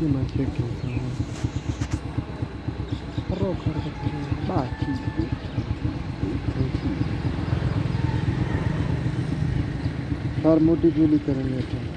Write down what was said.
ma c'è che però guarda che baci और मोटी चूली करेंगे तो